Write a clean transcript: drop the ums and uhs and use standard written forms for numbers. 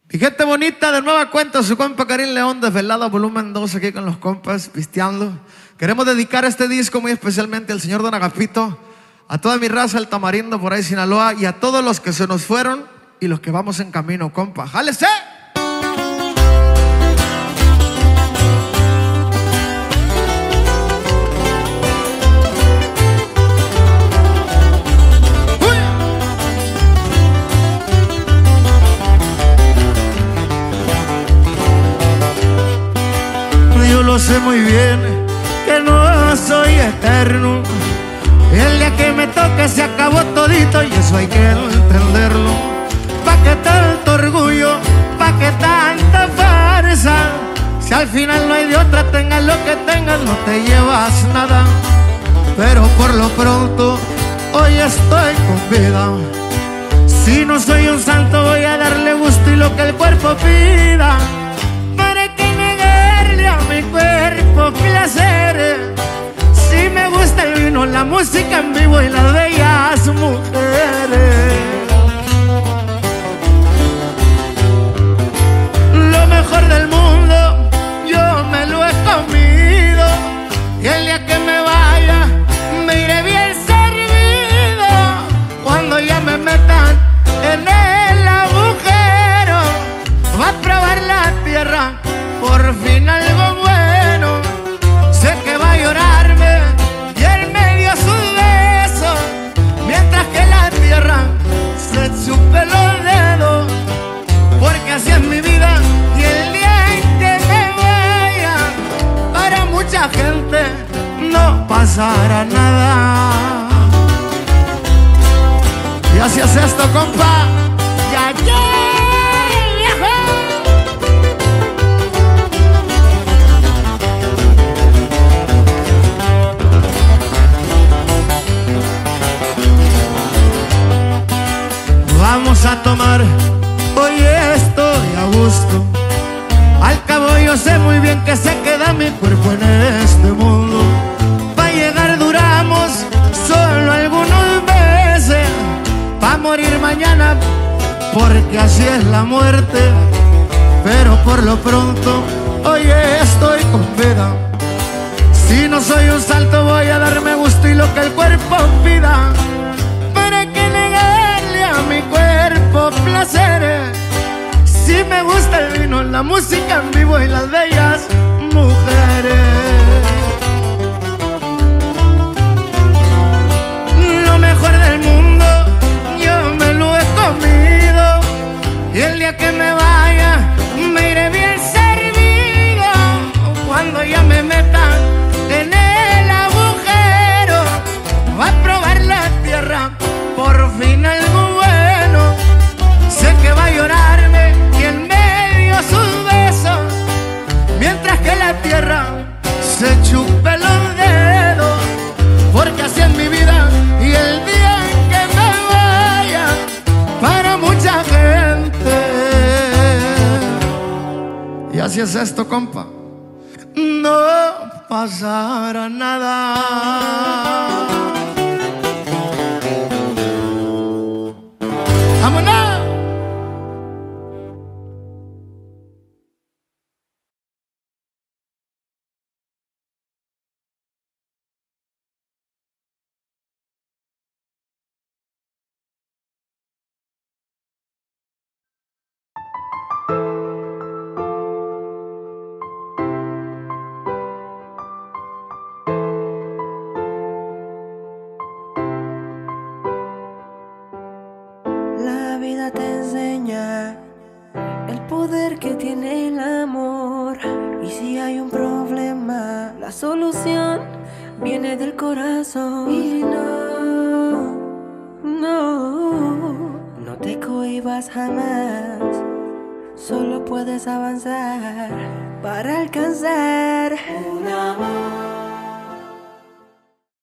Mi gente bonita, de nueva cuenta, su compa Karim León, Desvelado volumen 2, aquí con los compas, pisteando. Queremos dedicar este disco muy especialmente al señor Don Agapito, a toda mi raza, el Tamarindo, por ahí Sinaloa, y a todos los que se nos fueron y los que vamos en camino, compa. ¡Jálese! Yo sé muy bien que no soy eterno, el día que me toque se acabó todito y eso hay que entenderlo. ¿Pa' qué tanto orgullo? ¿Pa' qué tanta farsa? Si al final no hay de otra, tengas lo que tengas, no te llevas nada. Pero por lo pronto hoy estoy con vida. Si no soy un santo voy a darle gusto y lo que el cuerpo pida. Mi cuerpo placer, si me gusta el vino, la música en vivo y las bellas mujeres. Lo mejor del mundo yo me lo he comido y el día que me vaya me iré bien servido. Cuando ya me metan en el agujero va a probar la tierra por fin algo bueno. Sé que va a llorarme y él me dio su beso, mientras que la tierra se chupe los dedos. Porque así es mi vida y el día en que me vaya, para mucha gente no pasará nada. Y así es esto, compa. Ya, ya. Vamos a tomar, hoy estoy a gusto. Al cabo yo sé muy bien que se queda mi cuerpo en este mundo. Pa' llegar duramos solo algunos meses, pa' morir mañana, porque así es la muerte. Pero por lo pronto hoy estoy con vida. Si no soy un salto voy a darme gusto y lo que el cuerpo pida. Mi cuerpo placeres, si me gusta el vino, la música en vivo y las bellas mujeres. Lo mejor del mundo yo me lo he comido y el día que me vaya me iré bien servido. Cuando ya me metan en el agujero va a probar la tierra por fin algo bueno. Sé que va a llorarme y en medio sus besos, mientras que la tierra se chupe los dedos. Porque así es mi vida y el día en que me vaya, para mucha gente. Y así es esto, compa. No pasará nada. ¡Vámonos! La vida te enseña el poder que tiene el amor. Y si hay un problema, la solución viene del corazón. Y no te cohibas jamás. Solo puedes avanzar para alcanzar un amor.